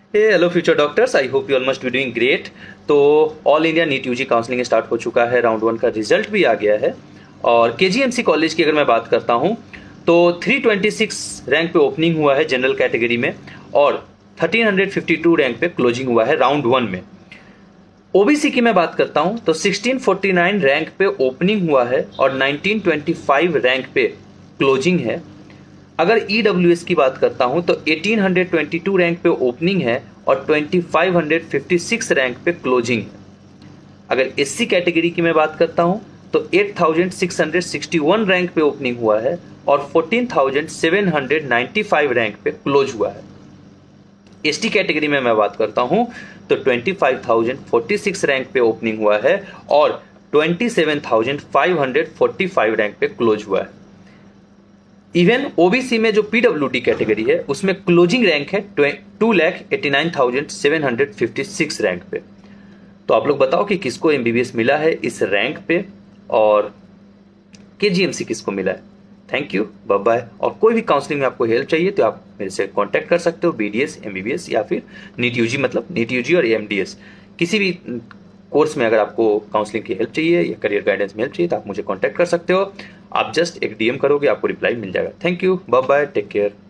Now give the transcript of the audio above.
Hello future doctors, I hope you all must be doing great. तो all India NEET UG counselling start हो चुका है, round 1 का result भी आ गया है। और केजीएमसी कॉलेज की अगर मैं बात करता हूं तो 326 रैंक पे ओपनिंग हुआ है जनरल कैटेगरी में, और 1352 रैंक पे क्लोजिंग हुआ है राउंड 1 में। ओबीसी की मैं बात करता हूं तो 1649 रैंक पे ओपनिंग हुआ है और 1925 रैंक पे क्लोजिंग है। अगर ईडब्ल्यूएस की बात करता हूं तो 1822 रैंक पे ओपनिंग है और 2556 रैंक पे क्लोजिंग है। अगर एससी कैटेगरी की मैं बात करता हूं तो 8661 रैंक पे ओपनिंग हुआ है और 14795 रैंक पे क्लोज हुआ है। एसटी कैटेगरी में मैं बात करता हूं तो 25046 रैंक पे ओपनिंग हुआ है और 27545 रैंक पे क्लोज हुआ है। इवन ओबीसी में जो पीडब्ल्यूडी कैटेगरी है उसमें क्लोजिंग रैंक है 2,89,756 रैंक पे। तो आप लोग बताओ कि किसको एमबीबीएस मिला है इस रैंक पे और केजीएमसी किसको मिला है। Thank you, bye bye. और कोई भी काउंसलिंग में आपको हेल्प चाहिए तो आप मेरे से कांटेक्ट कर सकते हो, बीडीएस, एमबीबीएस या फिर नीट यूजी, मतलब नीट यूजी और एमडीएस किसी भी कोर्स में अगर आपको काउंसलिंग की हेल्प चाहिए या करियर गाइडेंस में हेल्प चाहिए तो आप मुझे कांटेक्ट कर सकते हो। आप जस्ट एक डीएम करोगे, आपको रिप्लाई मिल जाएगा। Thank you, bye bye, take care.